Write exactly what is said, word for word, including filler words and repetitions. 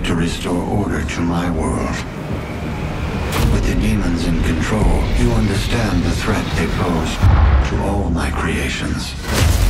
to restore order to my world. With the demons in control, you understand the threat they pose to all my creations.